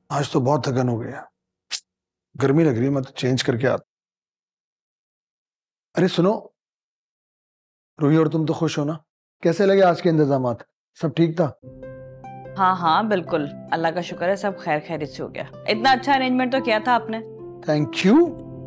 आज तो बहुत थकन हो गया, गर्मी लग रही है, मैं तो चेंज करके आता। अरे सुनो, रूही और तुम तो खुश हो ना? कैसे लगे आज के इंतजामात? सब ठीक था? हाँ हाँ बिल्कुल, अल्लाह का शुक्र है, सब खैर खैरियत से हो गया। इतना अच्छा अरेंजमेंट तो किया था आपने। Thank you.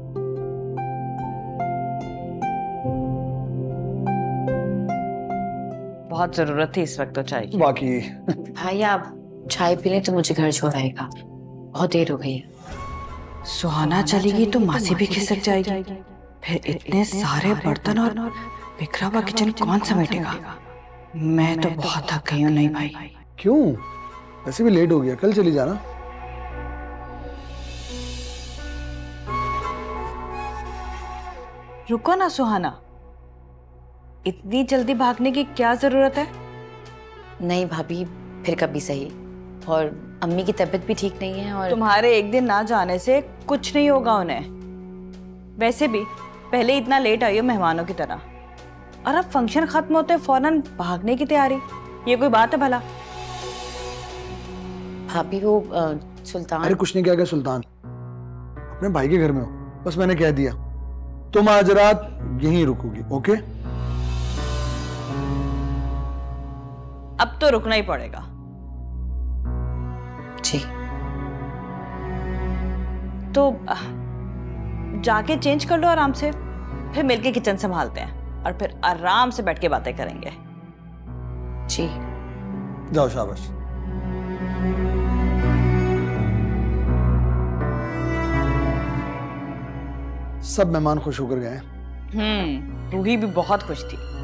बहुत जरूरत थी इस वक्त तो चाय की। बाकी भाई आप चाय पी लें तो मुझे घर छोड़ आएगा, बहुत देर हो गई है। सुहाना चलेगी तो मासी भी खिसक जाएगी, फिर इतने सारे बर्तन और बिखरा हुआ किचन कौन समेटेगा। मैं तो बहुत थक गई हूँ। नहीं भाई। क्यों? वैसे भी लेट हो गया, कल चली जाना। रुको ना सुहाना, इतनी जल्दी भागने की क्या जरूरत है? नहीं भाभी, फिर कभी सही। और अम्मी की तबीयत भी ठीक नहीं है। और तुम्हारे एक दिन ना जाने से कुछ नहीं होगा उन्हें। वैसे भी पहले इतना लेट आई हो मेहमानों की तरह, और अब फंक्शन खत्म होते फौरन भागने की तैयारी, ये कोई बात है भला? भाभी वो सुल्तान। अरे कुछ नहीं, क्या सुल्तान, अपने भाई के घर में हो, बस मैंने कह दिया। तुम आज रात यहीं रुकोगी, ओके? अब तो रुकना ही पड़ेगा। जी। तो जाके चेंज कर लो आराम से, फिर मिलके किचन संभालते हैं और फिर आराम से बैठ के बातें करेंगे। जी जाओ, शाबाश। सब मेहमान खुश होकर गए। रूही भी बहुत खुश थी।